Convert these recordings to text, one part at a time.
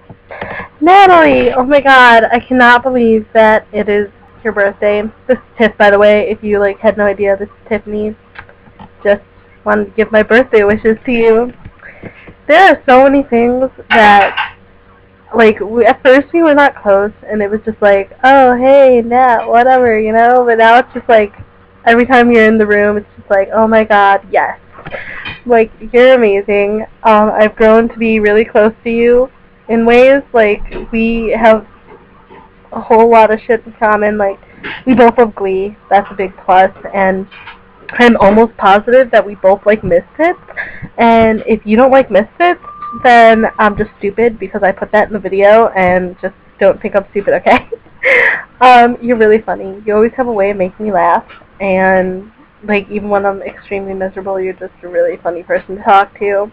Natalie! Oh my god, I cannot believe that it is your birthday. This is Tiff, by the way, if you like had no idea, this is Tiffany. Just wanted to give my birthday wishes to you. There are so many things that, like, at first we were not close, and it was just like, oh, hey, Nat, whatever, you know? But now it's just like, every time you're in the room, it's just like, oh my god, yes. Like, you're amazing. I've grown to be really close to you in ways. Like, we have a whole lot of shit in common. Like, we both love Glee. That's a big plus. And I'm almost positive that we both like Misfits. And if you don't like Misfits, then I'm just stupid because I put that in the video, and just don't think I'm stupid, okay? You're really funny. You always have a way of making me laugh. And like, even when I'm extremely miserable, you're just a really funny person to talk to.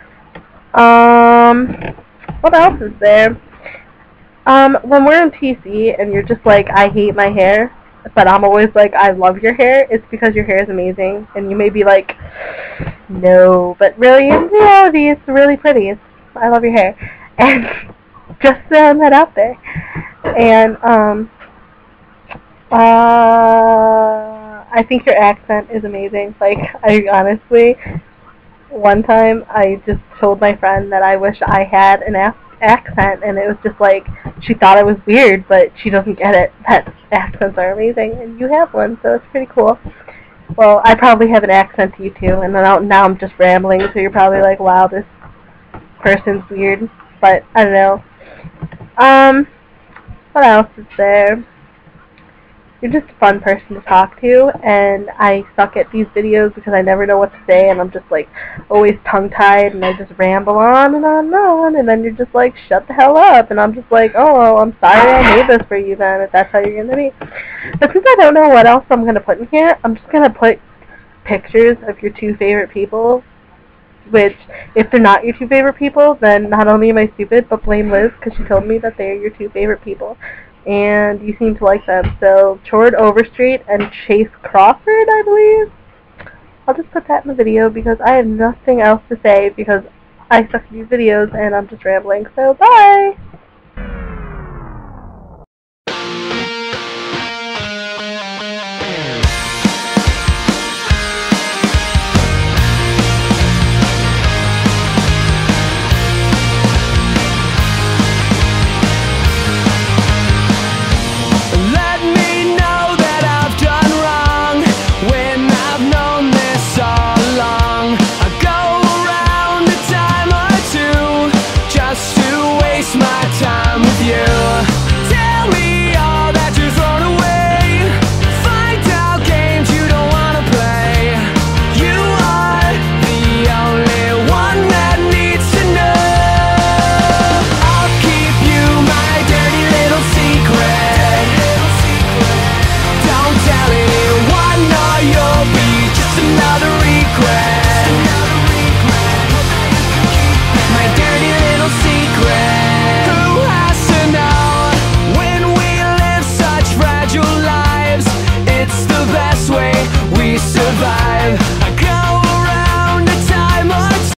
What else is there? When we're in TC and you're just like, I hate my hair, but I'm always like, I love your hair, it's because your hair is amazing. And you may be like, no, but really, in reality, it's really pretty. I love your hair. And just throwing that out there. And, I think your accent is amazing. Like, I honestly, one time I just told my friend that I wish I had an accent, and it was just like, she thought it was weird, but she doesn't get it, that accents are amazing, and you have one, so it's pretty cool. Well, I probably have an accent to you too, and then now I'm just rambling, so you're probably like, wow, this person's weird, but I don't know. What else is there? You're just a fun person to talk to, and I suck at these videos because I never know what to say, and I'm just like always tongue-tied, and I just ramble on and on and on, and then you're just like, shut the hell up, and I'm just like, oh, well, I'm sorry I made this for you then, if that's how you're going to be. But since I don't know what else I'm going to put in here, I'm just going to put pictures of your two favorite people, which, if they're not your two favorite people, then not only am I stupid, but blame Liz, because she told me that they are your two favorite people. And you seem to like them. So, Chord Overstreet and Chase Crawford, I believe. I'll just put that in the video because I have nothing else to say because I suck at these videos and I'm just rambling. So, bye!